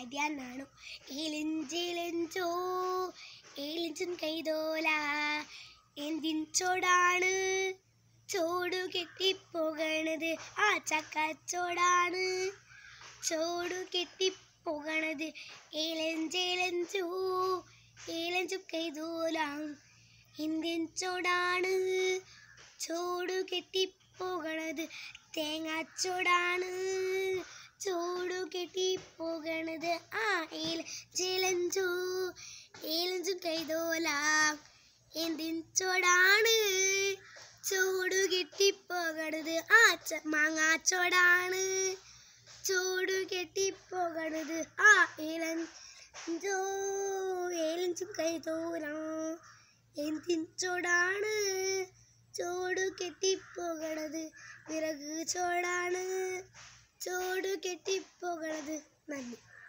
ധ്യാനാണു ഏലിഞ്ചിലെഞ്ചോ ഏലിഞ്ചും കൈതോല എന്തിൻ ചോടാണ് ചോടു കെട്ടിപ്പോകണത് ആ ചക്കച്ചോടാണ് ചോടു കെട്ടിപ്പോകണത് ഏലഞ്ചേലഞ്ചോ ഏലഞ്ചു കൈതോല എന്തിൻ ചോടാണ് ചോടു കെട്ടിപ്പോകണത് തേങ്ങാച്ചോടാണ് ചോടു കെട്ടിപ്പോകണത് ആ ഏലഞ്ചോ ഏലഞ്ചു കൈതോല എന്തിൻ ചോടാണ് ചോടു കെട്ടിപ്പോകണത് ആ മാങ്ങാച്ചോടാണ് ചോടു കെട്ടിപ്പോകണത് ആ ഏലഞ്ചോ ഏലഞ്ചു കൈതോല എന്തിൻ ചോടാണ് ചോടു കെട്ടിപ്പോകണത് വിറക് ചോടാണ് ചോടു കെട്ടിപ്പോകണത്. നന്ദി.